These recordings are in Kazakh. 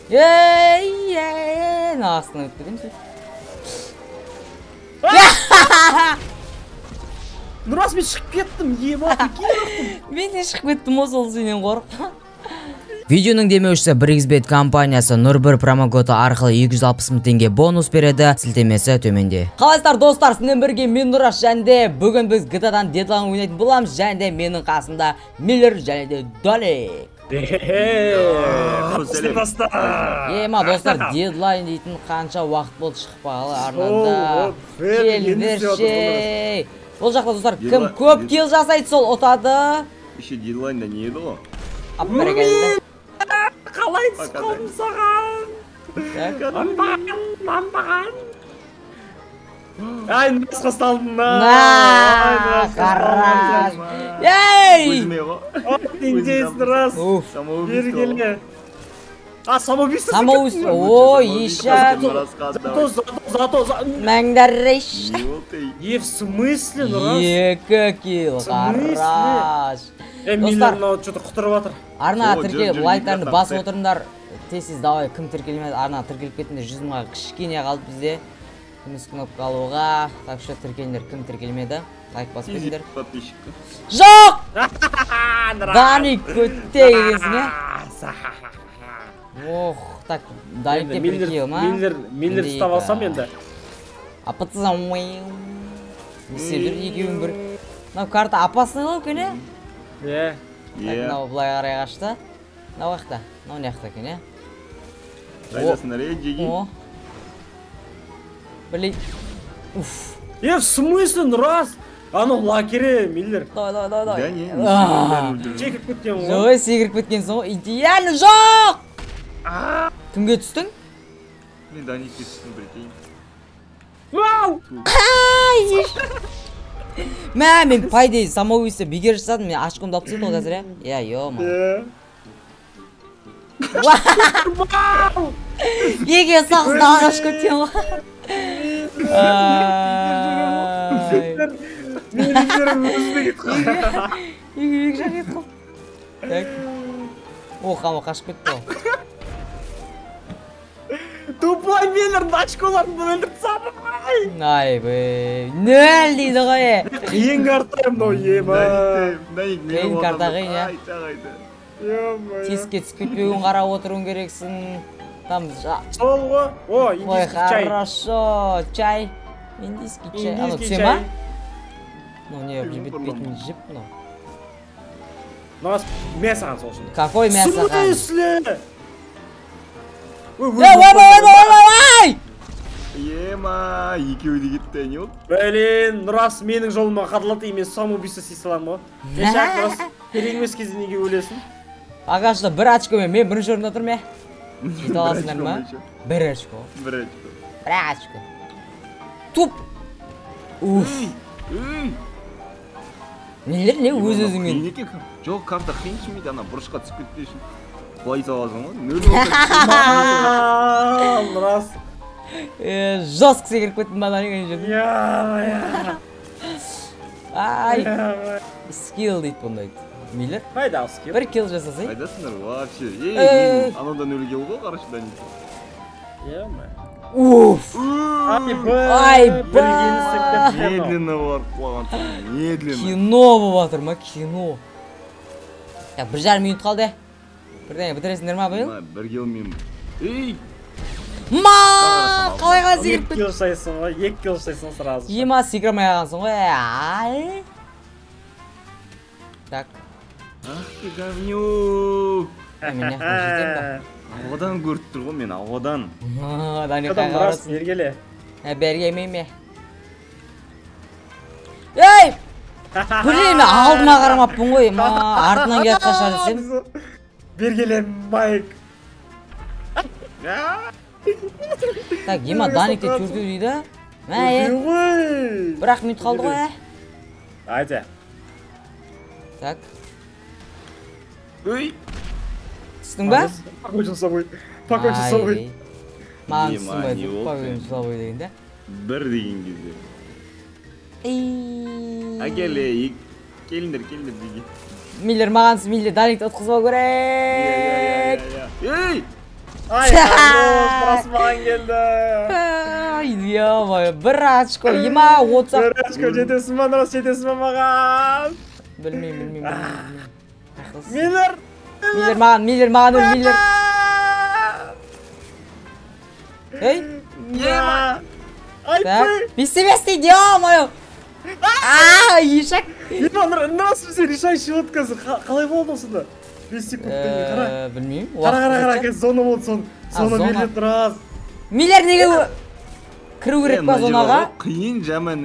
Астына өтті дейміз. Нұрас, мен шығып кеттім, Мен де шығып кеттім, сол сенен қорқып. Видеоның демеушісі Brixbet компаниясы Нұр1 промокоды арқылы 260 000 теңге бонус береді, сілтемесі төменде. Қалайсыздар достар, сіздермен бірге мен Нұрас, және де бүгін біз GTA-дан Deadline ойнайтын боламыз, және де менің қасымда Миллер және де Далек. Достар, Deadline дейтін қанша уақыт болды шықпағалы арнада. Келдерше. Ол жақта достар, кім көп кел жасайды сол ұтады. Еще Deadline-да не еді ғой? Аппарекелді. Қалай түсқым саған? Нанбаған. Ай, Нұрасқа салдың. Қараш. Ей! Өзіме ғой? Теңдейсің, Нұрас. Бергелі. Самоубийство. Самоубийство. Ой, ешак. Зато. Мәңдәрреш. В смысле, Нұрас? Екі кил. Қараш. Миллер что-то құтырып атыр. Арна тіркеліп, лайктарыңды басып отырыңдар. Тез давай, кім тіркелмеді? Арна тіркеліп кетінде 100 000-ға кішкене қалды бізде. Күміс кнопка алуға. Так что тіркеліңдер, кім тіркелмеді? Лайк басып кетіңдер. Жоқ! Даник көтте кегенсің, Ох, так, Даникте прикел, ма? Миллер ұстап алсам енді. Апатсызам, есебдер екеуін бір. Мынау карта апасының ол көне? Мынау бұлай қарай қашты. Мынау қақта, мынау не қақта көне? Қайдасындар, жеги. Білей. Уф. В смысле, Нұрас? Анау лакере, Миллер. Давай. Да, не. Секіріп кеткен ғой. Жоқ, секіріп кеткенсің ғой. Идеально жоқ! Кімге түстің? Мен Даникке түстім, білкейін. Вау! Мен пайдей самоубийство бегер жасадым, мен ашқымды алып тастады ғой қазір, ё-ма. Еге сақсыда ағаш көткен ғой. Миллерім өзіне кетті. Еге жақ кетті ғой. Қама қашып кетті ғой. Тупой Миллердің очколарын өлдіріп сады ғой. Ай бей, нөл дейді ғой. Қиын карта мынау ема. Қиын карта қиын, Теске түсіп кетпеуін қарап отыруын керексің. Сол ғой. О, индийский чай. Хорошо, чай. Индийский чай. Ано түсе ма? Ну, не, бетін жіп, ну. Нұрас, мен саған сол үшін. Какой мен саған? Смысле? Ой! Ема, екеуі де кетті, не ол? Блин, Нұрас менің жолыма қадылады, мен самоубийство істей салам ғой. Ешак, Нұрас, керек емес кезде неге өлесің? Ағашта бір очкомен, мен бірінші орында тұрмын, Жете аласыңдар ма? Бір очко. Бір очко. Бір очко. Туп! Уф! Нелер не өз-өзіңмен? Жоқ, карта қиын шымейді, ана бұрышқа түсіп кетті үшін. Құлай саласың ғой? Нұрас. Жостық секіріп кеттім ба Даник әне жердің? Ай! Скилл дейді бұндайды. Миллер? Қайда скилл? Бір килл жасасай. Қайдасыңдар вообще? Ей, анадан өлген ғой қарашы Даник. Уф! Ай, медленно барып құлаған соң, медленно. Кино болып атыр ма, кино. Бір жарым минут қалды. Бірден бітіресіңдер ма бұл? Бір келмеймін. Ей! Ма! Қалайға секіріп кетті? 2 килл жасайсың ғой, 2 килл жасайсың сразу. Ема секірмей қалғансың ғой. Ай! Так. Ах ты говнюк! Мен яқтан жетем ба? Ауадан көріп тұр ғой мен, ауадан. Даник қайға барасың? Бергеле. Бергемей ме? Ей! Блин, мен алдыма қарамаппын ғой. Артынан келіп қашар десем. Бергеле, Майк. Так, ема Даникте түрді дейді. Бірақ минут қалды ғой, Айда. Так. Ой! Түстің ба? Покончил с собой. Покончил с собой. Маған түсінбайды, покончил с собой дегенде. Бір деген кезде. Әкеле, келіндер деге. Миллер маған Миллер Даникті ұтқызбау керек. Ей! Ай, Нұрас маған келді. Ё-моё, 1 очко, ема 30. 1 очко жетесің ба, Нұрас, жетесің ба маған? Білмеймін. Миллер! Миллер маған өл, Миллер. Ей, Ема! так, Айтпай! бесте, ё-моё. Ешек. Ема, Нұрас бізде решающий вот қазір. Қалай болды осында? 5 секундтан кейін қара. Білмеймін. Қара, қазір зона болды, соны Миллер Нұрас. Миллер неге кіру керек па зонаға? Қиын жаман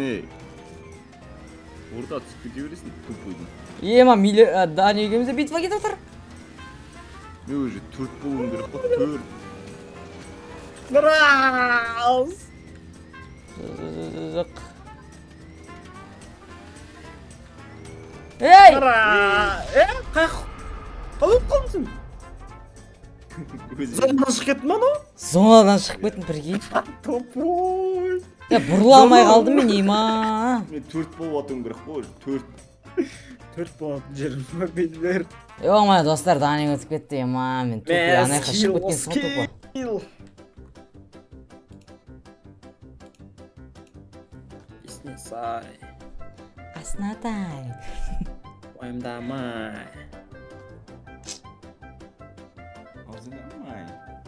орта түсіп кете бересің, тупойдың. Ема, Миллер, Дани екеумізде битва кетіп отыр. Мен уже 4 болуым керек қой, 4. Нұрас! Ей! Қалай қалмысың? Зонадан шығып кеттің ба, анау? Зонадан шығып кеттім, прикинь. Топой! Бұрыла алмай қалдым мен, ема. Мен 4 болып атуым керек қой, 4. 4 болатын жерім бар, Миллер. Ё-моё, достар, Дани өтіп кетті, ема. Мен тупой анайқа шығып кеткен соң тупой. Еснесай. Аснатай. Уайымдамай. Азынамай.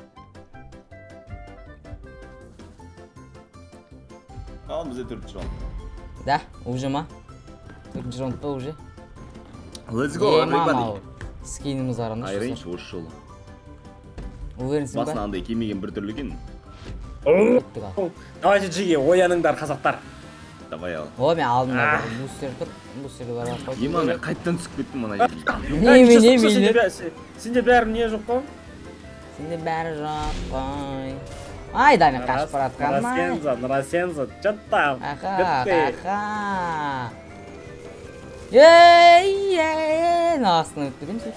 Ал бізде 4 раунд. Да, уже ма? 4-ші раунд па уже? Let's go, everybody. Скиніміз бар анда. Айрайыншы осы жолы. Уверенсің ба? Басына андай кемеген бір түрлі екен. Давайте жиге, ояныңдар қазақтар. Давай ал. О, мен алдымда бір бустер тұр. Бустерді бар қойып. Ема, мен қайттан түсіп кеттім мына жерге. Не, Миллер? Сенде бәрі не жоқ қой? Сенде бәрі жоқ қой. Ай, Дани қашып баратқан ма? Нұрасенза, жаттам. Аха. Ей, астына өтті деймін сен.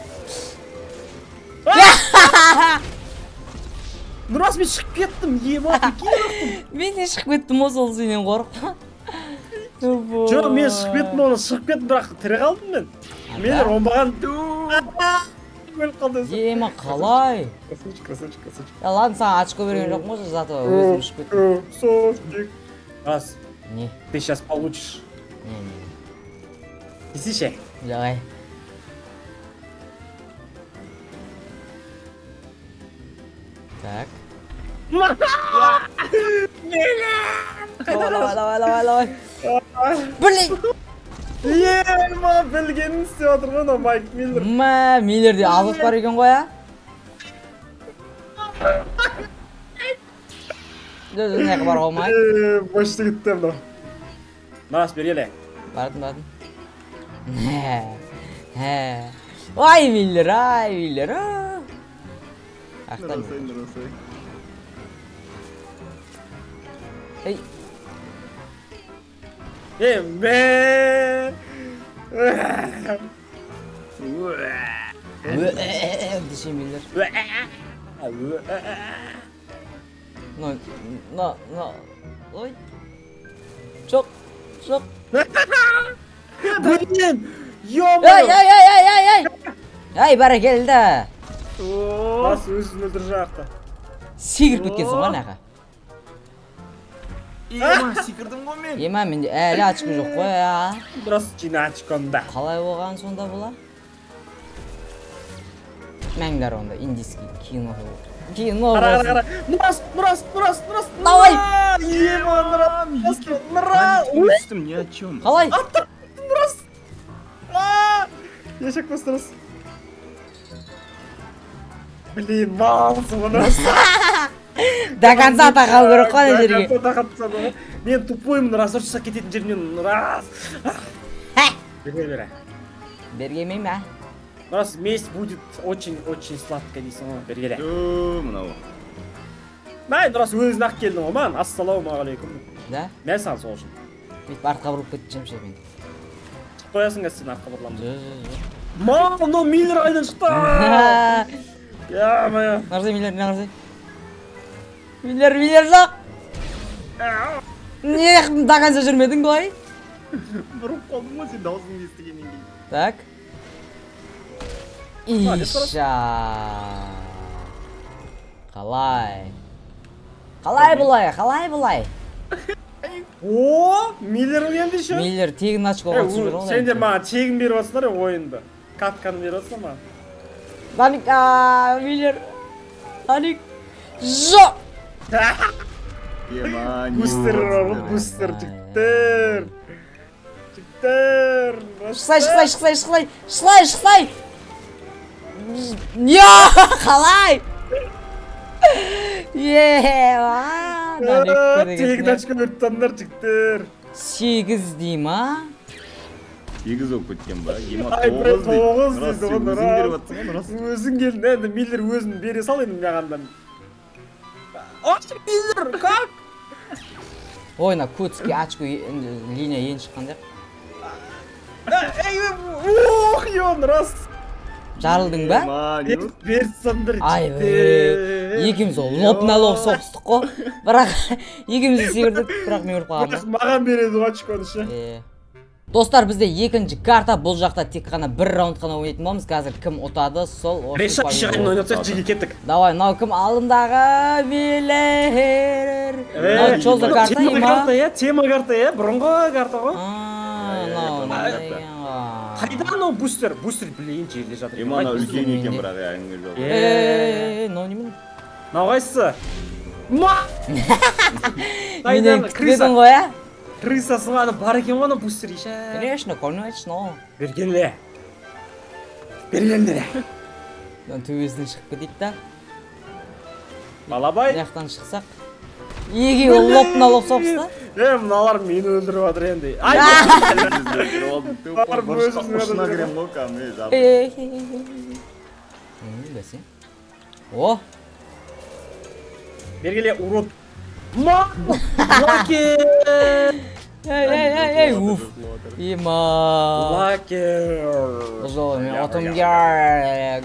Нұрас, мен шығып кеттім, ема, Мен де шығып кеттім о сол сенен қорықпа. Жоқ, мен шығып кеттім, оны шығып кеттім, бірақ тірі қалдым мен. Миллер оңбаған. Өліп қалды өзі. Ема, қалай? Красавчик. Я ладно, саған очко берген жоқ ма, зато өзім шығып кеттім. Софтик. Раз, Не, ты сейчас получишь. не. Исише. Давай. Так. Давай. Блин! Ема, білгенін істеп отыр ғой, мына Майк Миллер. Миллер де алып бар екен ғой, а? Дөз неғі бар ғой, Майк? Бошты кетті мына. Нұрас, бергеле. Бардым. Ай, Миллер, Ақтан. Нұрасай. Ей. Бе. Деше Миллер. Ой. Жоқ. Блин! Ай, бәрекелді. Бас өзін өлтір жақта. Секіріп кеткенсің ғой наға. Ема, секірдім ғой мен. Ема, менде әлі очко жоқ қой, а? Здравствуйте, очкомда. Қалай болған сонда бұла? Мәңдер онда, индийский кино. Қара. Нұрас. Давай! Ема, Нұрас. Өстім, не о чем. Қалай? Нұрас. Ешек бас Нұрас. Блин, малсың ғой Нұрас. До конца тақау керек қой ана жерге. Мен тупоймын, разорчыса кететін жерімнен Нұрас. Бере. Бергемейм, а? Нұрас, месть будет очень сладкая дейсің ғой, бергеле. Мынау. Най, Нұрас өзін ақ келдің ғой, маған. Ассалаумағалейкум. Да? Мен саған сол үшін. Бүйтіп артқа бұрып кетeceğim ше мен. Шықып қоясың қазір сен артқа бұрыламын. Жоқ. Мынау Миллер қайдан шықты? Я-моё. Нарзай, Миллер жоқ. Не, до конца жүрмедің ғой? Бұрып қалдым ғой сен даусыңды естігеннен кейін. Так. Иша. Қалай? Қалай бұлай? О, Миллер енді ше. Миллер тегін очкоға түсіп жүр ғой. Сендер маған тегін беріп жатсыңдар ойынды. Катканы беріп жатсыңдар маған. Даник, Миллер. Даник. Жоқ! Бустер, бустер, жігіттер. Шықсай! Я, қалай? Тегін очко өрт тандар жігіттер. 8 дейм, а? 8 болып кеткен ба? Ай, 9 дейді Өзің ғой, беріп жатсың ғой, рас. өзің келдің, енді Миллер өзін бере сал енді мағандан. Миллер, как? Ойна, көтіске очко линия ең шыққанда. Ох, ен, рас. Жарылдың ба? Берсандыр Ай, екеміз ол лоп-на-лоп соғыстық қой. Бірақ екемізді секірдік, бірақ мен ұрып қалғанмын. Бірақ маған береді очконы ше. Достар, бізде екінші карта, бұл жақта тек қана бір раунд қана ойнайтын боламыз. Қазір кім ұтады, сол решат шығайын ойнатсақ жеге кеттік. Давай, мынау кім алдындағы Миллер. Мынау чолда карта ема? Тема карта, бұрынғы карта ғой. Қайдан ол бустер? Бустер білейін жерде жатыр. Имана үлкен екен бірақ әңгіме жоқ. Мынау немен? Мынау қайсысы? Ма! Менен күтпедің ғой, ә? Крысасы ғаны бар екен ғана бустер еші. Конечно. Бергенле. Төбесінен шығып кетейік та. Балабай. Яқтан шықсақ. Еге ол лоп-на-лоп соғысты. Мыналар мені өлдіріп жатыр енді. Ай! Ұшына керем ғой кәмі. Бәсе. О! Бергеле, урод. Ма! Лакер! Эй, уф! Има! Лакер! Бұл жолы мен отым керек.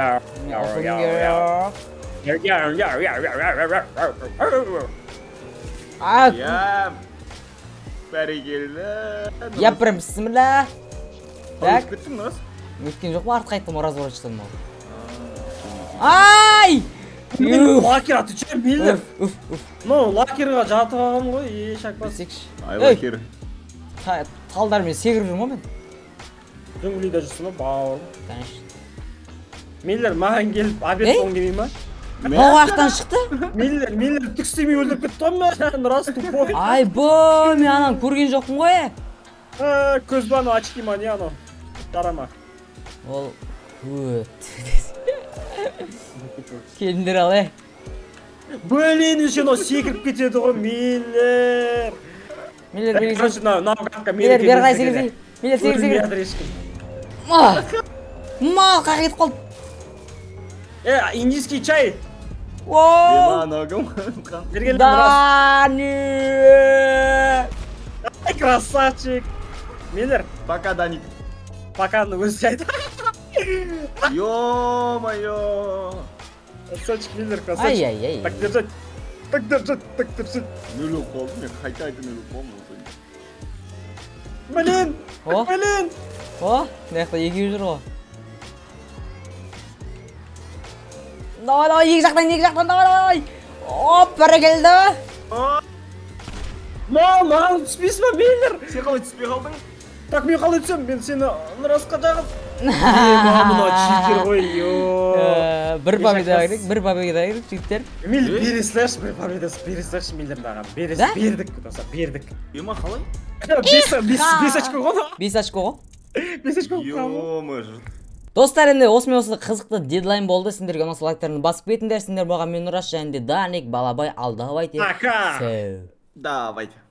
Бәрекелді. Япырым, бісміллә. Так. Өткеттің рас? Өткен жоқ па, артқа айттым, разворачтан мол. Ай! Лакер атычай, Миллер. Ну, лакерға жатып алған ғой, шақпас. Ай, лакер. Талдар мен сегіріп жүрмін мен. Дүңгілейді жүрсің ба, бауыр. Конечно. Миллер, маған келіп, обед болын келмей ма? Ол аяқтан шықты? Миллер түкістемей өлдіріп кетті ғой мен, рас тупой. Ай, мен анан көрген жоқпын ғой. Көзбаны очки ма, не ано? Дарама. Ол, келіндер ал, Блин, еще но секіріп кетеді ғой, Миллер. Миллер, бергізі. Миллер, берғай сегізей. Миллер, сегізей. Мал, қақ етіп қалды. Индийский чай. Дани! Ай, красавчик. Миллер. Пока, Даник. Поканы өзі жайды. Ё-моё. Красавчик, Миллер, красавчик. Ай-яй-яй. Так держать. Так держать. Нөлі қолды, мен қайта айтын нөлі қолым. Блин. Блин. О, мынаяқта екеу жүр ғой. Давай, екі жақтан, давай. Оп, бәрекелді. Маған түспейсің ба, Миллер? Сен қалай түспей қалдың? Так, мен қалай түсем? Мен сені расқа жағып. Мына читер ғой, бір победа керек, жігіттер. Миллер, бере слэш, бір победа бере слэш, Миллер маған. Бердік. Ема қалай? 5 очко ғой. 5 очко ғой. 5 очко ғой. Ё-моё. Достар, енді осымен осы қызықты дедлайн болды. Сендерге ұнаса лайктарыңды басып кетіңдер. Сендер болған мен Нұраш және де Даник, Балабай, алдабай деп. Пока. Давай.